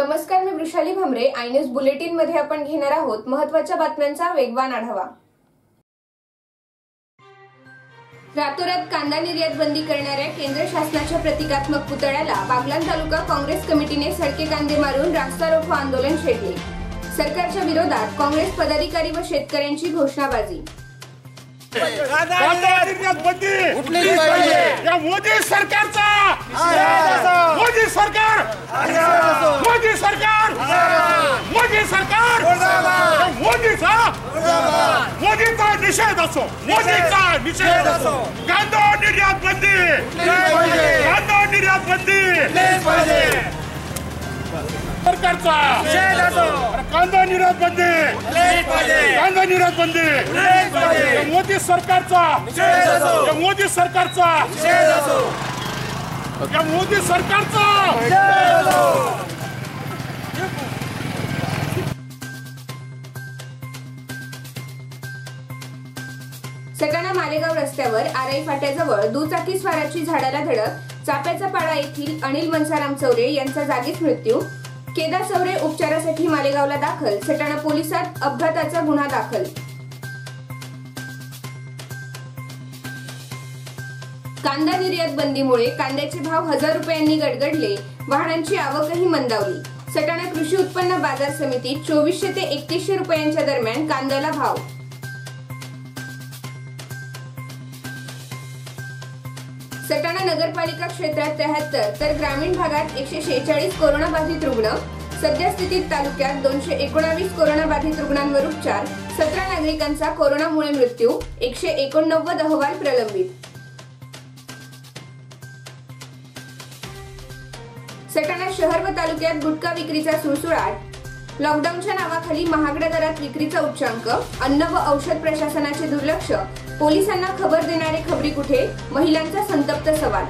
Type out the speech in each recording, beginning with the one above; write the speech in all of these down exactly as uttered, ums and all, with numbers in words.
नमस्कार, मी Vrushali Bhamre. I news bulletin मध्ये आपण घेणार आहोत महत्त्वाच्या बातम्यांचा वेगवान आढावा. रातोरात कांदा निर्यात बंदी करणाऱ्या केंद्र शासनाच्या प्रतिकात्मक पुतळ्याला बागलाण तालुका काँग्रेस कमिटीने सडके कांदे मारून रास्ता रोको आंदोलन छेडले. सरकारच्या विरोधात काँग्रेस पदाधिकारी व शेतकऱ्यांची घोषणाबाजी. कांदा निर्यात बंदी उठलेली पाहिजे. या मोदी सरकारचा मोदी सरकार मोदी सरकार मोदी सरकार मोदीचा मोदीचा निषेध असो मोदीचा निषेध असो. कांदा निर्यात बंदी कांदा निर्यात बंदी सरकारचा निषेध असो. कांदा निर्यात बंदी कांदा निर्यात बंदी मोदी सरकारचा निषेध असो. मोदी सरकारचा निषेध असो. या मोदी सरकारचा निषेध असो. सटाणा मालेगाव रस्त्यावर आराई फाट्याजवळ दुचाकी स्वाराची झाडाला धडक. चाप्याचा पाडा येथील अनिल मनसाराम चौरे यांचा जागीच मृत्यू. केदार चौरे उपचारासाठी मालेगावला दाखल. सटाणा पोलिसात अपघाताचा गुन्हा दाखल. कांदा निर्यात बंदीमुळे कांद्याचे भाव हजार रुपयांनी गडगडले. वाहनांची आवकही मंदावली. सटाणा कृषी उत्पन्न बाजार समितीत चोवीसशे ते एकतीसशे रुपयांच्या दरम्यान कांद्याला भाव. सटाणा नगरपालिका क्षेत्रात त्र्याहत्तर तर ग्रामीण भागात एकशे शेहेचाळीस कोरोना बाधित रुग्ण. सध्या स्थितीत तालुक्यात दोनशे एकोणावीस कोरोना बाधित रुग्णांवर उपचार. सतरा नागरिकांचा कोरोनामुळे मृत्यू. एकशे एकोणनव्वद अहवाल प्रलंबित. सटाणा शहर व तालुक्यात गुटखा विक्रीचा सुळसुळाट. लॉकडाऊनच्या नावाखाली महागड्या दरात विक्रीचा उच्चांक. अन्न व औषध प्रशासनाचे दुर्लक्ष. पोलिसांना खबर देणारे खबरी कुठे? महिलांचा संतप्त सवाल.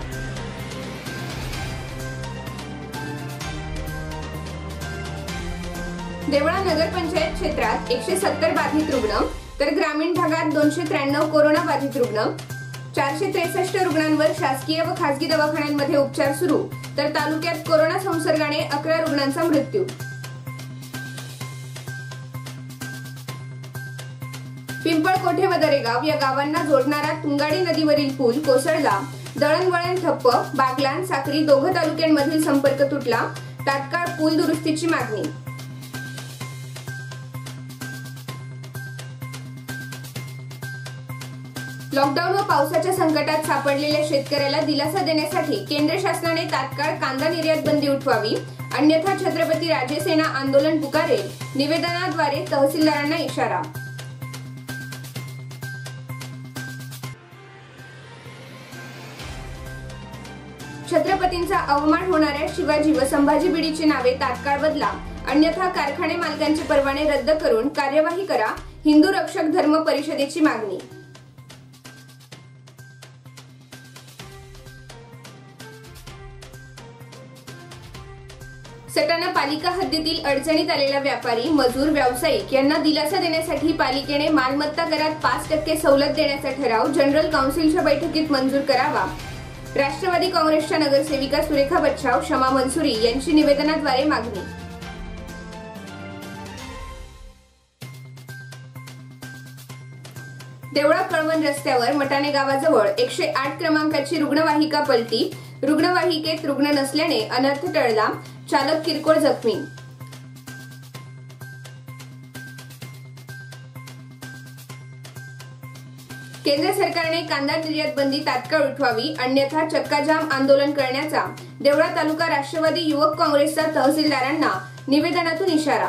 देवळा नगरपंचायत क्षेत्रात एकशे सत्तर बाधित रुग्ण तर ग्रामीण भागात दोनशे त्र्याण्णव कोरोना बाधित रुग्ण. चारशे त्रेसष्ट रुग्णांवर शासकीय व खासगी दवाखान्यांमध्ये उपचार सुरू तर तालुक्यात कोरोना संसर्गाने अकरा रुग्णांचा मृत्यू. पिंपळकोठे व दरेगाव या गावांना जोडणारा तुंगाडी नदीवरील पूल कोसळला. दळणवळण ठप्प. बागलाण साक्री दोघं तालुक्यांमधील संपर्क तुटला. तात्काळ पूल दुरुस्तीची मागणी. लॉकडाऊन व पावसाच्या संकटात सापडलेल्या शेतकऱ्याला दिलासा देण्यासाठी केंद्र शासनाने तात्काळ कांदा निर्यात बंदी उठवावी, अन्यथा छत्रपती राजे सेना आंदोलन पुकारेल. निवेदनाद्वारे तहसीलदारांना इशारा. छत्रपतींचा अवमान होणाऱ्या शिवाजी व संभाजी बिडीची नावे तात्काळ बदला, अन्यथा कारखाने मालकांचे परवाने रद्द करून कार्यवाही करा. हिंदू रक्षक धर्म परिषदेची मागणी. सटाणा पालिका हद्दीतील अडचणीत आलेला व्यापारी, मजूर, व्यावसायिक यांना दिलासा देण्यासाठी पालिकेने मालमत्ता करात पाच टक्के सवलत देण्याचा ठराव जनरल काउन्सिलच्या बैठकीत मंजूर करावा. राष्ट्रवादी काँग्रेसच्या नगरसेविका सुरेखा बच्छाव, शमा मनसुरी यांची निवेदनाद्वारे मागणी. देवळा कळवण रस्त्यावर मटाणे गावाजवळ एकशे आठ क्रमांकाची रुग्णवाहिका पलटी. रुग्णवाहिकेत रुग्ण नसल्याने अनर्थ टळला. चालक किरकोळ जखमी. केंद्र सरकारने कांदा निर्यात बंदी तात्काळ उठवावी, अन्यथा चक्काजाम आंदोलन करण्याचा देवळा तालुका राष्ट्रवादी युवक काँग्रेसचा तहसीलदारांना निवेदनातून इशारा.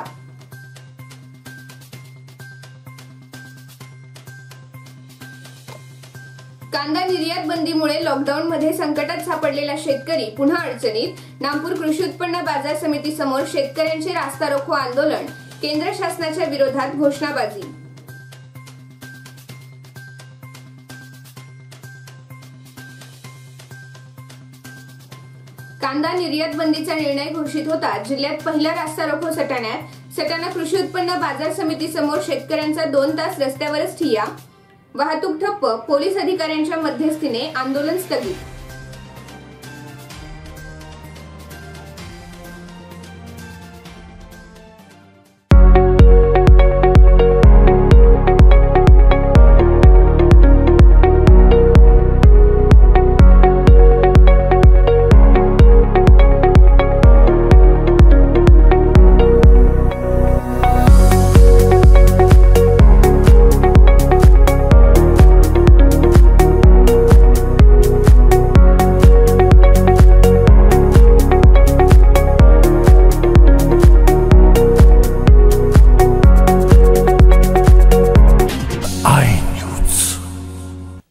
कांदा निर्यात बंदीमुळे लॉकडाऊन मध्ये संकटात सापडलेला शेतकरी पुन्हा अडचणीत. नागपूर कृषी उत्पन्न बाजार समिती समोर शेतकऱ्यांचे रास्ता रोको आंदोलन. केंद्र शासनाच्या विरोधात घोषणाबाजी. कांदा निर्यात बंदीचा निर्णय घोषित होताच जिल्ह्यात पहिला रास्ता रोको सटाण्यात. सटाणा कृषी उत्पन्न बाजार समिती समोर शेतकऱ्यांचा दोन तास रस्त्यावरच ठिय्या. वाहतूक ठप्प. पोलीस अधिकाऱ्यांच्या मध्यस्थीने आंदोलन स्थगित.